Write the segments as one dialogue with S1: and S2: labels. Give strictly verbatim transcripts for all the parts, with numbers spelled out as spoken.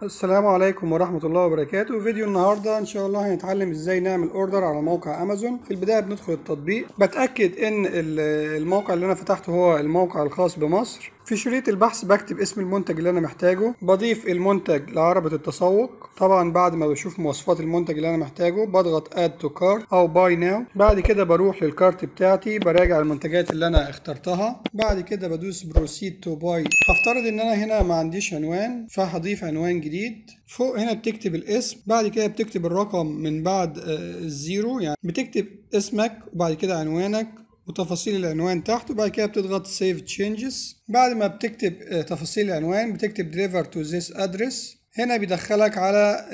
S1: السلام عليكم ورحمة الله وبركاته. فيديو النهاردة ان شاء الله هنتعلم ازاي نعمل اوردر على موقع امازون. في البداية بندخل التطبيق، بتأكد ان الموقع اللي انا فتحته هو الموقع الخاص بمصر. في شريط البحث بكتب اسم المنتج اللي انا محتاجه، بضيف المنتج لعربة التسوق. طبعا بعد ما بشوف مواصفات المنتج اللي انا محتاجه بضغط اد تو كارت او باي ناو. بعد كده بروح للكارت بتاعتي، براجع المنتجات اللي انا اخترتها. بعد كده بدوس بروسيد تو باي. هفترض ان انا هنا ما عنديش عنوان، فهضيف عنوان جديد. فوق هنا بتكتب الاسم، بعد كده بتكتب الرقم من بعد الزيرو، يعني بتكتب اسمك وبعد كده عنوانك وتفاصيل العنوان تحت، وبعد كده بتضغط Save Changes. بعد ما بتكتب تفاصيل العنوان بتكتب Deliver to this address. هنا بيدخلك على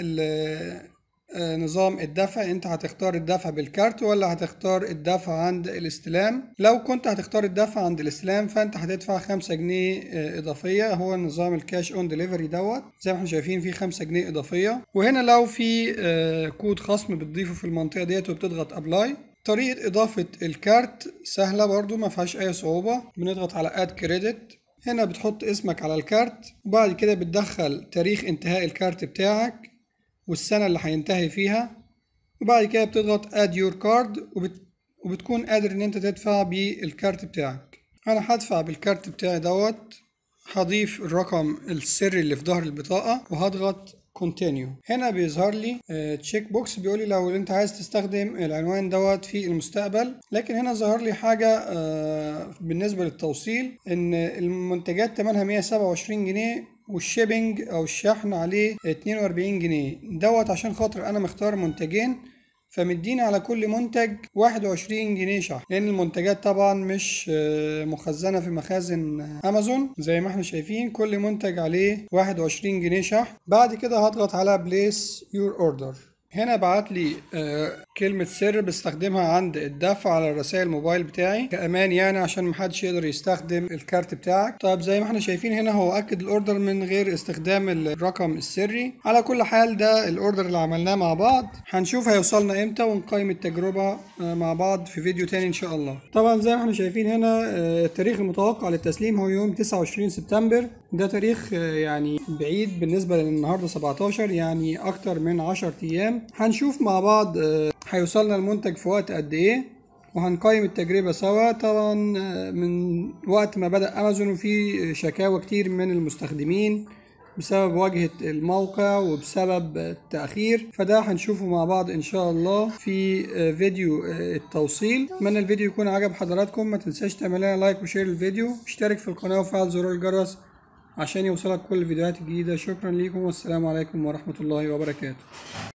S1: نظام الدفع. انت هتختار الدفع بالكارت ولا هتختار الدفع عند الاستلام. لو كنت هتختار الدفع عند الاستلام فانت هتدفع خمسة جنيه اضافية. هو نظام الكاش اون ديليفري دوت، زي ما احنا شايفين فيه خمسة جنيه اضافية. وهنا لو في كود خصم بتضيفه في المنطقة ديت وبتضغط ابلاي. طريقة إضافة الكارت سهلة برضو، ما فيهاش أي صعوبة. بنضغط على اد كريدت. هنا بتحط اسمك على الكارت، وبعد كده بتدخل تاريخ انتهاء الكارت بتاعك والسنة اللي هينتهي فيها، وبعد كده بتضغط اد يور كارد وبت... وبتكون قادر ان انت تدفع بالكارت بتاعك. انا هدفع بالكارت بتاعي دوت. هضيف الرقم السري اللي في ظهر البطاقة وهضغط كونتينيو. هنا بيظهر لي تشيك بوكس بيقول لي لو انت عايز تستخدم العنوان دوت في المستقبل. لكن هنا ظهر لي حاجة بالنسبة للتوصيل، ان المنتجات ثمنها مية وسبعة وعشرين جنيه والشيبنج او الشحن عليه اتنين واربعين جنيه دوت، عشان خاطر انا مختار منتجين فمديني على كل منتج واحد وعشرين جنيه شحن، لان المنتجات طبعا مش مخزنه في مخازن امازون. زي ما احنا شايفين كل منتج عليه واحد وعشرين جنيه شحن. بعد كده هضغط على بليس يور اوردر. هنا بعت لي آه كلمة سر بستخدمها عند الدفع على الرسائل الموبايل بتاعي كأمان، يعني عشان محدش يقدر يستخدم الكارت بتاعك. طيب زي ما احنا شايفين هنا هو أكد الأوردر من غير استخدام الرقم السري. على كل حال ده الأوردر اللي عملناه مع بعض. هنشوف هيوصلنا امتى ونقيم التجربة آه مع بعض في فيديو تاني إن شاء الله. طبعا زي ما احنا شايفين هنا آه التاريخ المتوقع للتسليم هو يوم تسعة وعشرين سبتمبر. ده تاريخ آه يعني بعيد بالنسبة للنهاردة سبعتاشر، يعني أكتر من عشرة أيام. هنشوف مع بعض هيوصلنا المنتج في وقت قد ايه وهنقيم التجربة سوا. طبعا من وقت ما بدأ امازون وفي شكاوى كتير من المستخدمين بسبب واجهة الموقع وبسبب التأخير، فده هنشوفه مع بعض ان شاء الله في فيديو التوصيل. اتمنى الفيديو يكون عجب حضراتكم. ما تنساش تعمل لنا لايك وشير الفيديو، اشترك في القناة وفعل زرار الجرس عشان يوصلك كل الفيديوهات الجديدة. شكرا لكم والسلام عليكم ورحمة الله وبركاته.